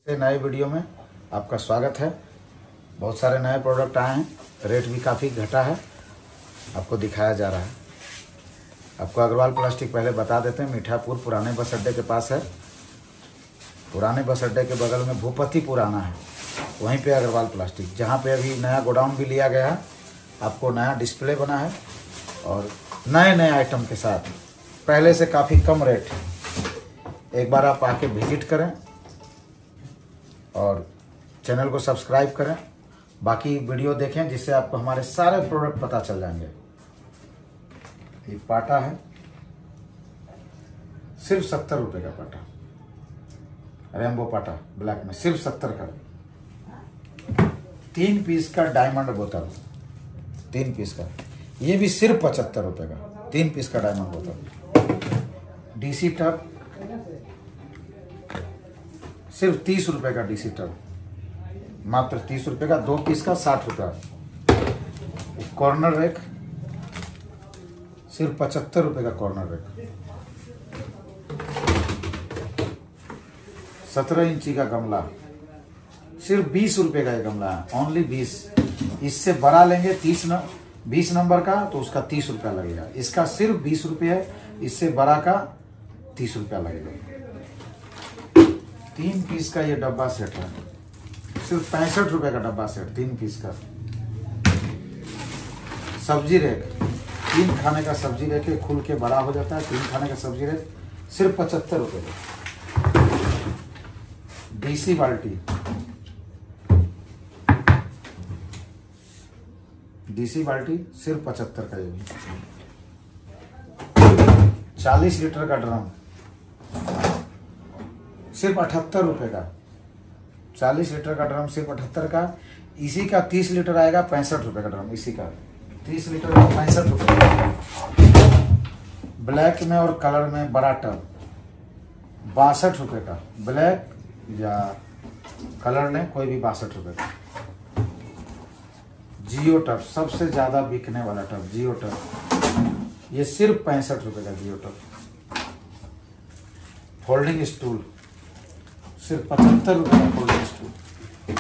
नए वीडियो में आपका स्वागत है। बहुत सारे नए प्रोडक्ट आए हैं, रेट भी काफ़ी घटा है, आपको दिखाया जा रहा है। आपको अग्रवाल प्लास्टिक पहले बता देते हैं, मीठापुर पुराने बस अड्डे के पास है। पुराने बस अड्डे के बगल में भूपति पुराना है, वहीं पे अग्रवाल प्लास्टिक, जहाँ पे अभी नया गोडाउन भी लिया गया है। आपको नया डिस्प्ले बना है और नए आइटम के साथ पहले से काफ़ी कम रेट। एक बार आप आके विजिट करें और चैनल को सब्सक्राइब करें, बाकी वीडियो देखें, जिससे आपको हमारे सारे प्रोडक्ट पता चल जाएंगे। ये पाटा है, सिर्फ 70 रुपये का पाटा, रेम्बो पाटा ब्लैक में, सिर्फ 70 का। 3 पीस का डायमंड बोतल, 3 पीस का, ये भी सिर्फ 75 रुपये का, 3 पीस का डायमंड बोतल। डीसी टब सिर्फ 30 रुपये का, डीसी टब मात्र 30 रुपये का, 2 पीस का 60 रुपये। कॉर्नर रैक सिर्फ 75 रुपये का, कॉर्नर रैक। 17 इंची का गमला सिर्फ 20 रुपये का, ये गमला है, ओनली 20। इससे बड़ा लेंगे 20 नंबर का तो उसका 30 रुपया लगेगा। इसका सिर्फ 20 रुपये है, इससे बड़ा का 30 रुपया लगेगा। 3 पीस का ये डब्बा सेट है, सिर्फ 65 रुपये का डब्बा सेट, 3 पीस का। सब्जी रैक, 3 खाने का सब्जी रैक है, खुल के बड़ा हो जाता है। 3 खाने का सब्जी रैक सिर्फ 75 रुपये का। डीसी बाल्टी, डीसी बाल्टी सिर्फ 75 का। ये भी 40 लीटर का ड्रम सिर्फ 78 रुपये का। 40 लीटर का ड्रम सिर्फ 78 का। इसी का 30 लीटर आएगा 65 रुपये का ड्रम, इसी का 30 लीटर का 65 रुपये। ब्लैक में और कलर में बड़ा टब 62 रुपये का, ब्लैक या कलर में कोई भी 62 रुपये का। जियो टब, सबसे ज्यादा बिकने वाला टब, जियो टब, ये सिर्फ 65 रुपये का जियो टब। फोल्डिंग स्टूल सिर्फ 75 रुपये का, फोल्डिंग स्टूल।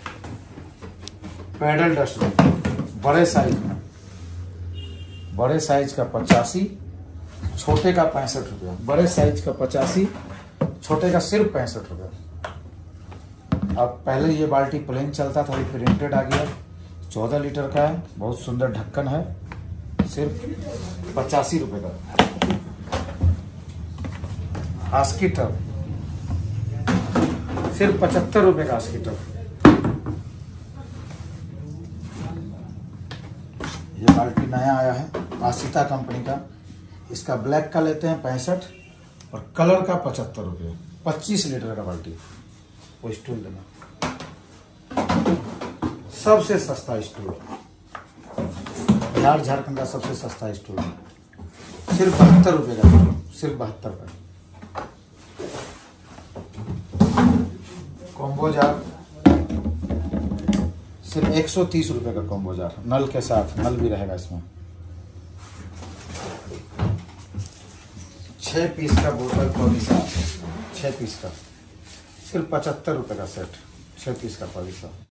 पैडल डस्टबिन बड़े साइज में, बड़े साइज का 85, छोटे का 65 रुपया। बड़े साइज का 85, छोटे का सिर्फ 65 रुपया। अब पहले ये बाल्टी प्लेन चलता था, ये प्रिंटेड आ गया। 14 लीटर का है, बहुत सुंदर ढक्कन है, सिर्फ 85 रुपये का। आस्की टब सिर्फ 75 रुपये का, आस्की टब। ये बाल्टी नया आया है, आशिता कंपनी का। इसका ब्लैक का लेते हैं 65 और कलर का 75 रुपये। 25 लीटर का बाल्टी। वो स्टूल देना, सबसे सस्ता स्टूल, बिहार झारखंड का सबसे सस्ता स्टूल, सिर्फ 72 रुपये का, सिर्फ 72 का। कॉम्बो जार सिर्फ 130 रुपये का, कॉम्बो जार, नल के साथ, नल भी रहेगा इसमें। 6 पीस का बोतल पॉलिसा, 6 पीस का, सिर्फ 75 रुपये का सेट, 6 पीस का पॉलिसा।